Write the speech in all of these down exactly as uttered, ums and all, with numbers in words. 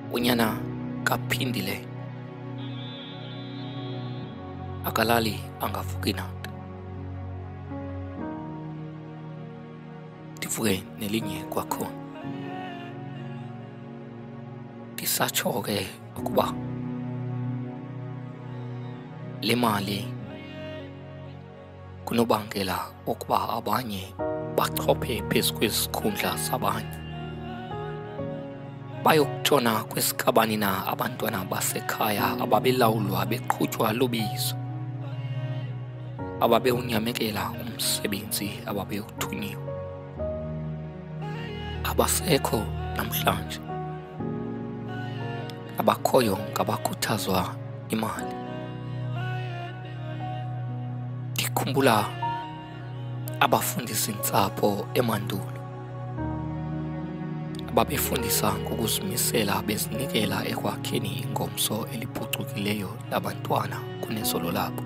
unyana kaphindile akalali angavuki nanto. Ndivuke nelinye kwakhona. Ndisatsho-ke ukuba le mali kunobangela ukuba abanye bachophe phezu kwesikhundla sabanye, bayokutshona kwesikabani na abantwana basekhaya ababelawulwa beqhutywa lobizo, ababewunyamekela umsebenzi ababewuthunyiwe. Abasekho namhlanje, abakhoyo ngabakhuthazwa imali. Ndikhumbula abafundisi-ntsapho emandulo ababefundisa ngokuzimisela bezinikela ekwakheni ingomso eliphucukileyo labantwana kunezolo labo,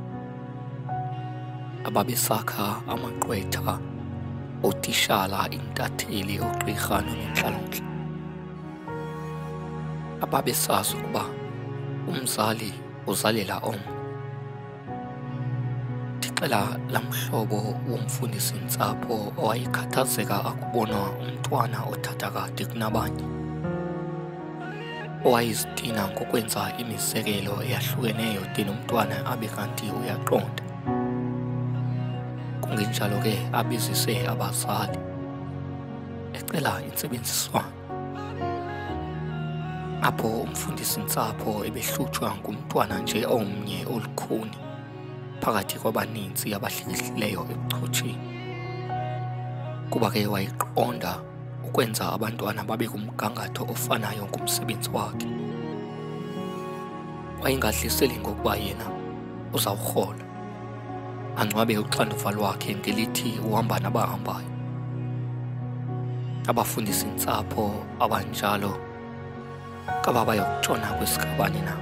ababesakha amaqwetha otishala, intatheli, ogqirha nonontlalontle, ababesazi ukuba umzali uzalela omnye. Ndixela lamhlobo womfundisi-ntsapho owayekhathazeka akubonwa umntwana othatha kade kunabanye, owayezidina ngokwenza imizekelo eyahlukeneyo de nomntwana abe kanti uyaqonda. Kungenjalo ke abizise abazali ecela intsebenziswano, apho umfundisi-ntsapho ebehlutshwa ngumntwana nje omnye olukhuni phakathi kwabaninzi abahlekihlileyo ebuchotsheni, kuba ke wayiqonda ukwenza abantwana babe kumgangatho ofanayo ngumsebenzi wakhe. Wayengadliseli ngokuba yena uzawurhola, angcwabe uxanduva lwakhe ngelithi uhamba nabahambayo. Abafundisi-ntsapho abanjalo kaba bayokutshona kwesikabani na,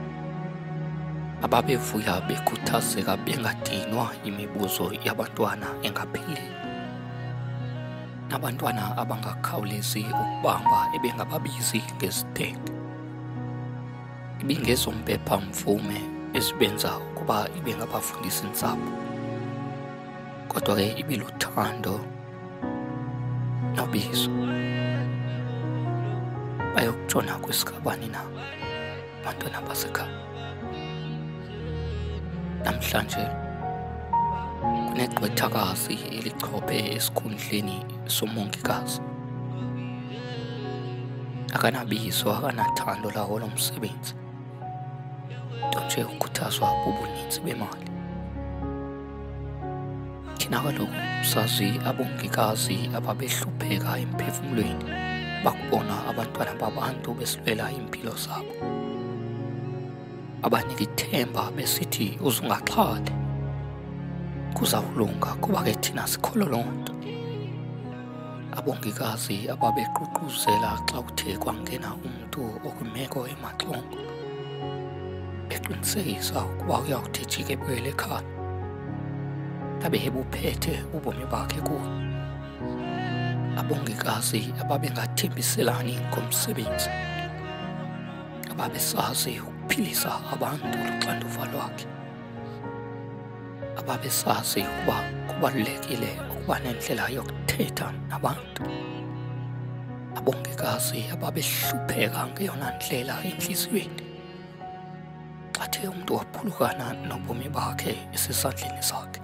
ababevuya bekhuthazeka bengadinwa imibuzo yabantwana engapheliyo, nabantwana abangakhawulezi ukubamba ebengababizi ngezitende. Ibingezompepha-mvume ezibenza ukuba ibe ngabafundisi-ntsapho, kodwa ke ibiluthando nobizo. Bayokutshona kwesikabani na abantwana basekhaya. Namhlanje kunegqwethakazi elichophe esikhundleni somongikazi, akanabizo, akanathando lawo lo msebenzi, nto nje ukhuthazwa bubuninzi bemali. Thina kaloku sazi abongikazi ababehlupheka emphefumulweni bakubona abantwana babantu besilwela impilo zabo, abanika ithemba besithi uzungaxhali, kuzawulunga kuba ke thina sikholwa loo nto. Abongikazi ababeququzela xa kuthe kwangena umntu okwimeko emaxongo, beqinisekisa ukuba uyawuthi jike ebuyele ekhaya, abe ebuphethe ubomi bakhe kuyo. Abongikazi ababengathembiselani ngomsebenzi, ababesazi ukuphilisa abantu luxanduva lwakhe, ababesazi ukuba kubalulekile ukuba nendlela yokuthetha nabantu. Abongikazi ababehlupheka ngeyona ndlela entliziyweni xa the umntu waphulukana nobomi bakhe esesandleni sakhe.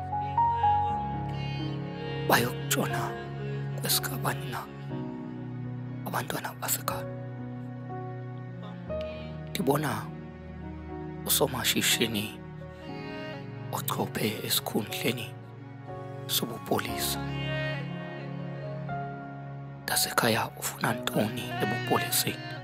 Bayokutshona kwesikabani na abantwana basekhaya. Ndibona usomashishini ochophe esikhundleni sobupolisa. Ndasekhaya ufuna ntoni ebupoliseni?